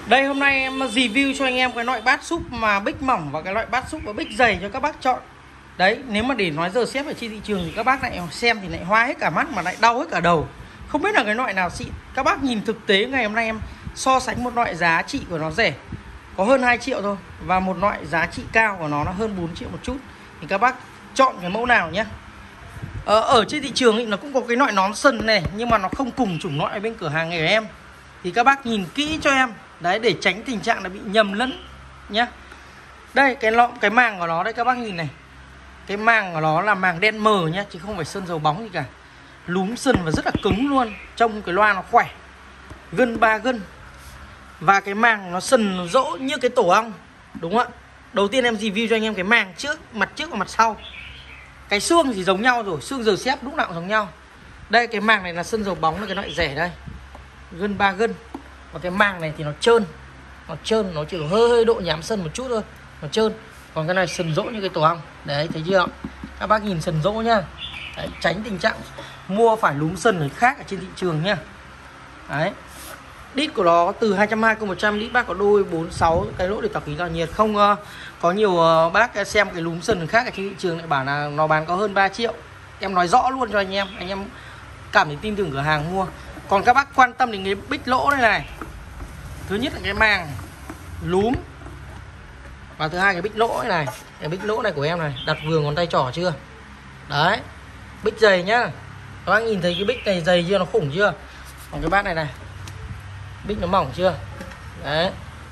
Đây hôm nay em review cho anh em cái loại bát súp mà bích mỏng và cái loại bát súp và bích dày cho các bác chọn. Đấy, nếu mà để nói giờ xếp ở trên thị trường thì các bác lại xem thì lại hoa hết cả mắt mà lại đau hết cả đầu. Không biết là cái loại nào xịn. Các bác nhìn thực tế ngày hôm nay em so sánh một loại giá trị của nó rẻ, có hơn 2 triệu thôi, và một loại giá trị cao của nó hơn 4 triệu một chút. Thì các bác chọn cái mẫu nào nhé. Ở trên thị trường thì nó cũng có cái loại nón sần này, nhưng mà nó không cùng chủng loại ở bên cửa hàng này của em. Thì các bác nhìn kỹ cho em. Đấy, để tránh tình trạng là bị nhầm lẫn nhá. Đây, cái màng của nó đây các bác nhìn này. Cái màng của nó là màng đen mờ nhá, chứ không phải sơn dầu bóng gì cả. Lúm sần và rất là cứng luôn. Trông cái loa nó khỏe. Gân 3 gân. Và cái màng nó sần rỗ như cái tổ ong. Đúng không ạ? Đầu tiên em review cho anh em cái màng trước và mặt sau. Cái xương thì giống nhau rồi, xương giờ xếp lúc nào cũng giống nhau. Đây, cái màng này là sơn dầu bóng, là cái loại rẻ đây. Gân 3 gân. Còn cái màng này thì nó trơn, nó chỉ hơi độ nhám sần một chút thôi, nó trơn. Còn cái này sần rỗ như cái tổ ong. Đấy, thấy chưa? Các bác nhìn sần rỗ nhá. Đấy, tránh tình trạng mua phải lúm sần người khác ở trên thị trường nhá. Đấy. Đít của nó từ 220 cùng 100 lít, bác có đôi 46 cái lỗ để tạo khí tản nhiệt. Không có nhiều bác xem cái lúm sần khác ở trên thị trường lại bảo là nó bán có hơn 3 triệu. Em nói rõ luôn cho anh em cảm thấy tin tưởng cửa hàng mua. Còn các bác quan tâm đến cái bích lỗ đây này. Thứ nhất là cái màng lúm, và thứ hai cái bích lỗ này. Cái bích lỗ này của em này, đặt vừa ngón tay trỏ chưa? Đấy, bích dày nhá. Các bác nhìn thấy cái bích này dày chưa, nó khủng chưa? Còn cái bát này này, bích nó mỏng chưa? Đấy,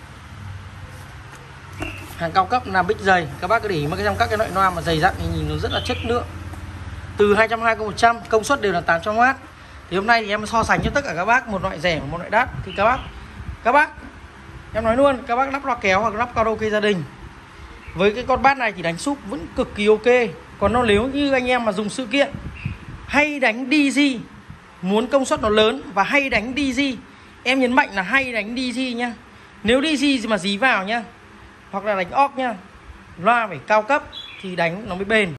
hàng cao cấp là bích dày. Các bác cứ để ý mà trong các cái loại loa mà dày dặn thì nhìn nó rất là chất lượng. Từ 220 cùng 100, công suất đều là 800W. Thì hôm nay thì em so sánh cho tất cả các bác một loại rẻ và một loại đắt. Thì các bác em nói luôn, các bác lắp loa kéo hoặc lắp karaoke gia đình với cái con bát này thì đánh súp vẫn cực kỳ ok. Còn nếu như anh em mà dùng sự kiện hay đánh DG, muốn công suất nó lớn và hay đánh DG, em nhấn mạnh là hay đánh DG nhá. Nếu DG mà dí vào nhá, hoặc là đánh off nhá, loa phải cao cấp thì đánh nó mới bền.